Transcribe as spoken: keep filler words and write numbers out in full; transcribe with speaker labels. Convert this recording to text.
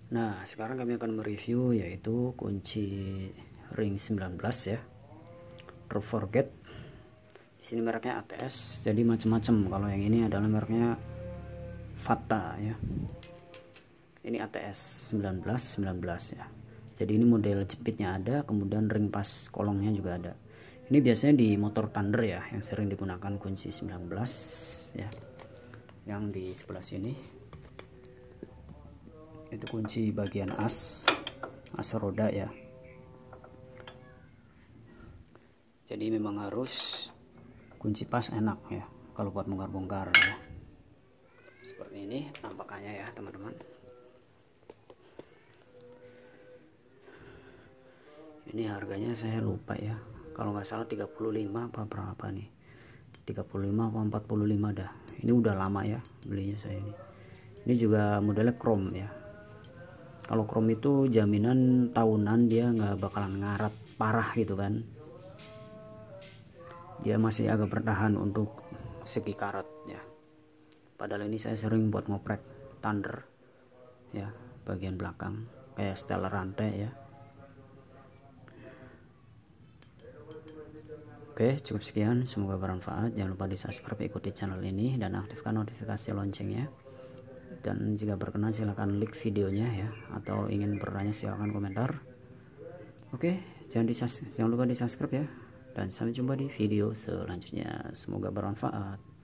Speaker 1: Nah, sekarang kami akan mereview yaitu kunci ring sembilan belas ya, True Forget. Di sini mereknya A T S, jadi macam-macam. Kalau yang ini adalah mereknya Fata ya. Ini A T S sembilan belas sembilan belas ya. Jadi ini model jepitnya ada, kemudian ring pas kolongnya juga ada. Ini biasanya di motor Thunder ya, yang sering digunakan kunci sembilan belas ya. Yang di sebelah sini itu kunci bagian as as roda ya. Jadi memang harus kunci pas enak ya kalau buat bongkar-bongkar ya. Seperti ini tampakannya ya teman-teman. Ini harganya saya lupa ya, kalau nggak salah tiga puluh lima apa berapa nih, tiga puluh lima apa empat puluh lima dah. Ini udah lama ya belinya saya ini. Ini juga modelnya chrome ya. Kalau chrome itu jaminan tahunan, dia nggak bakalan ngarat parah gitu kan. Dia masih agak bertahan untuk segi karat ya. Padahal ini saya sering buat ngoprek Thunder ya, bagian belakang kayak setel rantai ya. Oke, cukup sekian, semoga bermanfaat. Jangan lupa di subscribe, ikuti channel ini, dan aktifkan notifikasi loncengnya. Dan jika berkenan silahkan like videonya ya, atau ingin bertanya silahkan komentar. Oke, jangan di jangan lupa di subscribe ya, dan sampai jumpa di video selanjutnya. Semoga bermanfaat.